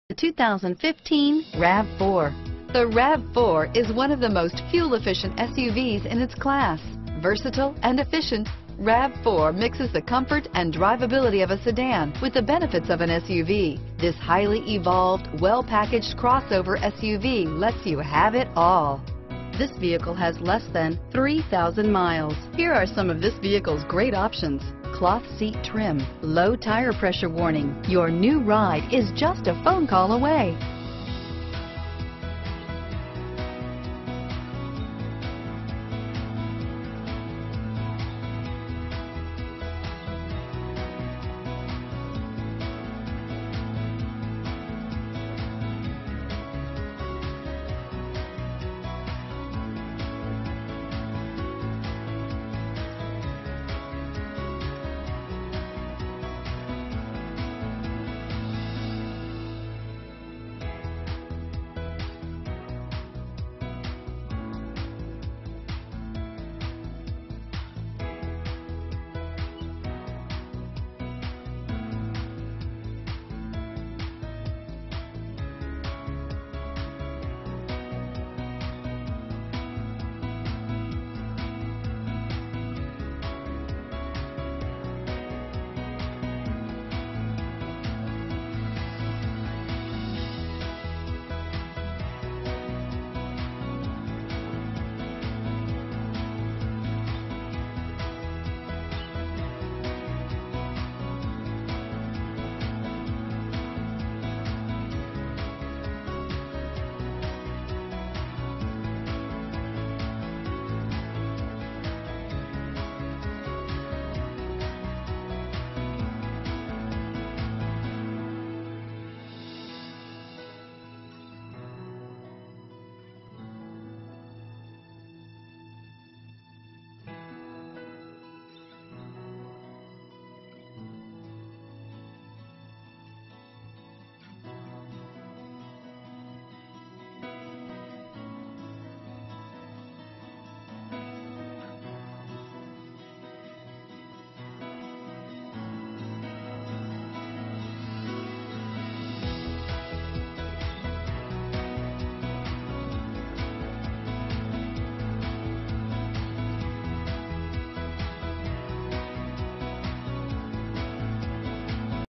The 2015 RAV4. The RAV4 is one of the most fuel-efficient SUVs in its class. Versatile and efficient, RAV4 mixes the comfort and drivability of a sedan with the benefits of an SUV. This highly evolved, well-packaged crossover SUV lets you have it all. This vehicle has less than 3,000 miles. Here are some of this vehicle's great options: cloth seat trim, low tire pressure warning. Your new ride is just a phone call away.